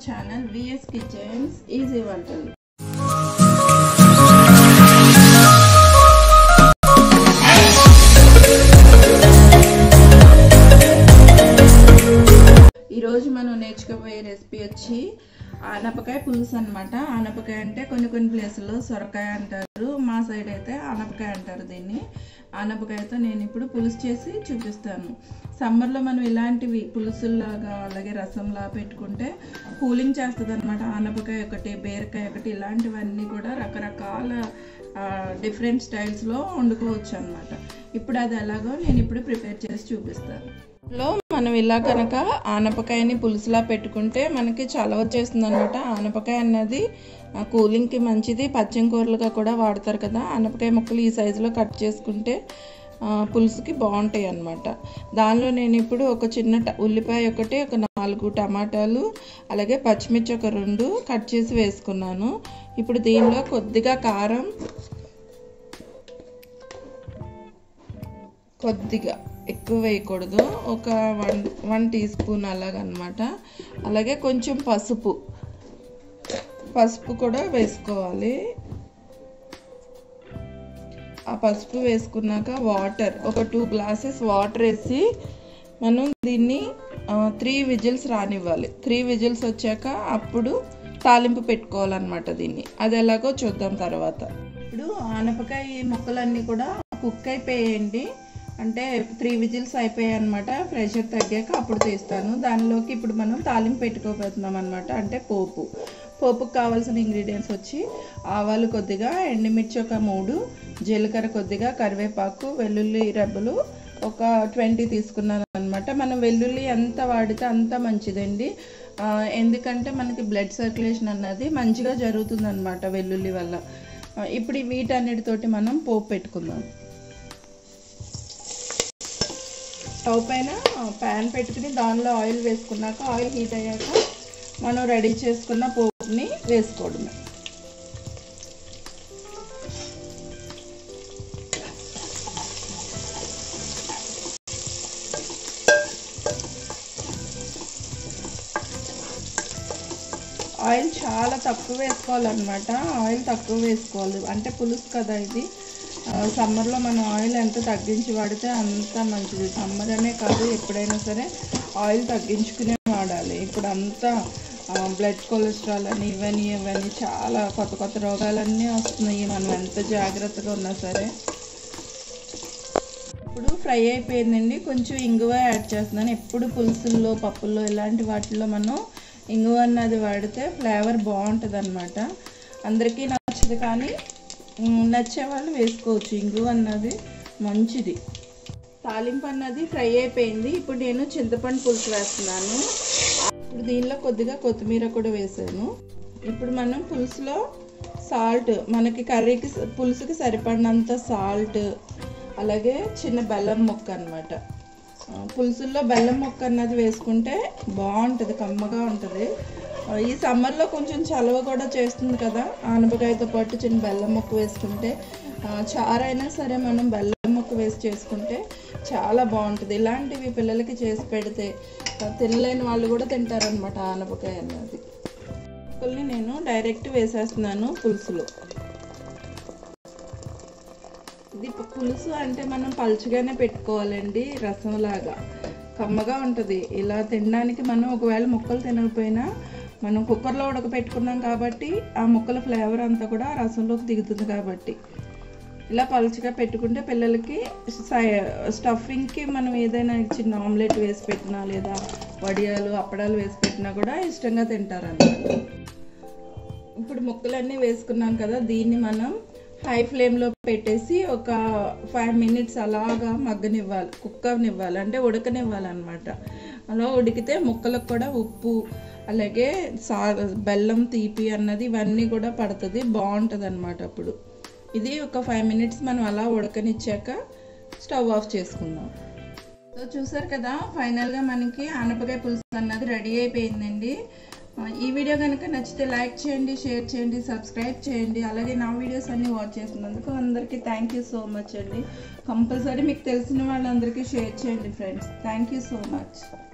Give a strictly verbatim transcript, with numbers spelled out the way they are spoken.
Channel VS kitchens easy వంటలు. ఈరోజు మనం నేర్చుకోబోయే రెసిపీ వచ్చి ఆనపకాయ పులుసు అనమాట. ఆనపకాయ అంటే కొన్ని కొన్ని ప్లేసుల్లో సొరకాయ అంటారు, మా సైడ్ అయితే ఆనపకాయ అంటారు దీన్ని. ఆనపకాయతో నేను ఇప్పుడు పులుసు చేసి చూపిస్తాను. సమ్మర్లో మనం ఇలాంటివి పులుసుల్లాగా అలాగే రసంలా పెట్టుకుంటే కూలింగ్ చేస్తుంది అనమాట. ఆనపకాయ ఒకటి, బీరకాయ ఒకటి, ఇలాంటివన్నీ కూడా రకరకాల డిఫరెంట్ స్టైల్స్లో వండుకోవచ్చు అనమాట. ఇప్పుడు అది ఎలాగో నేను ఇప్పుడు ప్రిపేర్ చేసి చూపిస్తాను. లో మనం ఇలా కనుక ఆనపకాయని పులుసులా పెట్టుకుంటే మనకి చలవ వచ్చేస్తుంది అనమాట. ఆనపకాయ అన్నది కూలింగ్కి మంచిది, పచ్చని కూరలుగా కూడా వాడతారు కదా. ఆనపకాయ ముక్కలు ఈ సైజులో కట్ చేసుకుంటే పులుసుకి బాగుంటాయి అన్నమాట. దానిలో నేను ఇప్పుడు ఒక చిన్న ఉల్లిపాయ ఒకటి, ఒక నాలుగు టమాటాలు, అలాగే పచ్చిమిర్చి ఒక రెండు కట్ చేసి వేసుకున్నాను. ఇప్పుడు దీనిలో కొద్దిగా కారం, కొద్దిగా ఎక్కువ వేయకూడదు, ఒక వన్ వన్ టీ స్పూన్ అలాగనమాట. అలాగే కొంచెం పసుపు పసుపు కూడా వేసుకోవాలి. ఆ పసుపు వేసుకున్నాక వాటర్, ఒక టూ గ్లాసెస్ వాటర్ వేసి మనం దీన్ని త్రీ విజిల్స్ రానివ్వాలి. త్రీ విజిల్స్ వచ్చాక అప్పుడు తాలింపు పెట్టుకోవాలన్నమాట దీన్ని. అది ఎలాగో చూద్దాం తర్వాత. ఇప్పుడు ఆనపకాయ ముక్కలన్నీ కూడా కుక్ అయిపోయాయండి. అంటే త్రీ విజిల్స్ అయిపోయాయి అనమాట. ప్రెషర్ తగ్గాక అప్పుడు తీస్తాను. దానిలోకి ఇప్పుడు మనం తాలింపు పెట్టుకోబోతున్నాం అనమాట. అంటే పోపు పోపుకు కావాల్సిన ఇంగ్రీడియంట్స్ వచ్చి ఆవాలు కొద్దిగా, ఎండుమిర్చి ఒక మూడు, జీలకర్ర కొద్దిగా, కరివేపాకు, వెల్లుల్లి రెబ్బలు ఒక ట్వంటీ తీసుకున్నాను అనమాట. మనం వెల్లుల్లి ఎంత వాడితే అంత మంచిదండి. ఎందుకంటే మనకి బ్లడ్ సర్క్యులేషన్ అన్నది మంచిగా జరుగుతుంది అనమాట వెల్లుల్లి వల్ల. ఇప్పుడు వీటన్నిటితోటి మనం పోపు పెట్టుకుందాం. స్టవ్ పైన ప్యాన్ పెట్టుకుని దానిలో ఆయిల్ వేసుకున్నాక ఆయిల్ హీట్ అయ్యాక మనం రెడీ చేసుకున్న పోపుని వేసుకోవడమే. ఆయిల్ చాలా తక్కువ వేసుకోవాలన్నమాట. ఆయిల్ తక్కువ వేసుకోవాలి, అంటే పులుసు కదా ఇది. సమ్మర్లో మనం ఆయిల్ ఎంత తగ్గించి వాడితే అంత మంచిది. సమ్మర్ అనే కాదు, ఎప్పుడైనా సరే ఆయిల్ తగ్గించుకునే వాడాలి. ఇప్పుడు అంతా బ్లడ్ కొలెస్ట్రాల్ అని ఇవన్నీ ఇవన్నీ చాలా కొత్త కొత్త రోగాలన్నీ వస్తున్నాయి, మనం ఎంత జాగ్రత్తగా ఉన్నా సరే. ఇప్పుడు ఫ్రై అయిపోయిందండి. కొంచెం ఇంగువ యాడ్ చేస్తున్నాను. ఎప్పుడు పులుసుల్లో, పప్పుల్లో, ఇలాంటి వాటిల్లో మనం ఇంగువ అన్నది వాడితే ఫ్లేవర్ బాగుంటుంది అనమాట. అందరికీ నచ్చదు కానీ నచ్చే వాళ్ళు వేసుకోవచ్చు. ఇంగువ అన్నది మంచిది. తాలింపు అన్నది ఫ్రై అయిపోయింది. ఇప్పుడు నేను చింతపండు పులుసు వేస్తున్నాను. ఇప్పుడు దీనిలో కొద్దిగా కొత్తిమీర కూడా వేసాను. ఇప్పుడు మనం పులుసులో సాల్ట్, మనకి కర్రీకి పులుసుకి సరిపడినంత సాల్ట్, అలాగే చిన్న బెల్లం ముక్క అనమాట. పులుసుల్లో బెల్లం ముక్క అన్నది వేసుకుంటే బాగుంటుంది, కమ్మగా ఉంటుంది. ఈ సమ్మర్లో కొంచెం చలవ కూడా చేస్తుంది కదా. ఆనపకాయతో పాటు చిన్న బెల్లం ముక్క వేసుకుంటే, చారైనా సరే మనం బెల్లం ముక్క వేసి చేసుకుంటే చాలా బాగుంటుంది. ఇలాంటివి పిల్లలకి చేసి పెడితే తినలేని వాళ్ళు కూడా తింటారనమాట ఆనపకాయ అన్నది. ముక్కల్ని నేను డైరెక్ట్ వేసేస్తున్నాను పులుసులో. ఇది పులుసు అంటే మనం పలుచగానే పెట్టుకోవాలండి, రసంలాగా కమ్మగా ఉంటుంది. ఇలా తినడానికి మనం ఒకవేళ ముక్కలు తినకపోయినా మనం కుక్కర్లో ఉడకపెట్టుకున్నాం కాబట్టి ఆ ముక్కల ఫ్లేవర్ అంతా కూడా రసంలోకి దిగుతుంది. కాబట్టి ఇలా పలుచగా పెట్టుకుంటే పిల్లలకి స్టఫింగ్కి మనం ఏదైనా చిన్న ఆమ్లెట్ వేసి పెట్టినా, లేదా వడియాలు, అప్పడాలు వేసి పెట్టినా కూడా ఇష్టంగా తింటారన్నమాట. ఇప్పుడు ముక్కలన్నీ వేసుకున్నాం కదా, దీన్ని మనం హై ఫ్లేమ్లో పెట్టేసి ఒక ఫైవ్ మినిట్స్ అలాగా మగ్గనివ్వాలి, కుక్కనివ్వాలి, అంటే ఉడకనివ్వాలన్నమాట. అలా ఉడికితే ముక్కలకు కూడా ఉప్పు, అలాగే సా బెల్లం తీపి అన్నది ఇవన్నీ కూడా పడుతుంది, బాగుంటుంది అన్నమాట. అప్పుడు ఇది ఒక ఫైవ్ మినిట్స్ మనం అలా ఉడకనిచ్చాక స్టవ్ ఆఫ్ చేసుకుందాం. సో చూసారు కదా, ఫైనల్గా మనకి ఆనపకాయ పులుసు అన్నది రెడీ అయిపోయిందండి. ఈ వీడియో కనుక నచ్చితే లైక్ చేయండి, షేర్ చేయండి, సబ్స్క్రైబ్ చేయండి. అలాగే నా వీడియోస్ అన్నీ వాచ్ చేస్తున్నందుకు అందరికీ థ్యాంక్ యూ సో మచ్ అండి. కంపల్సరీ మీకు తెలిసిన వాళ్ళందరికీ షేర్ చేయండి friends. Thank you so much.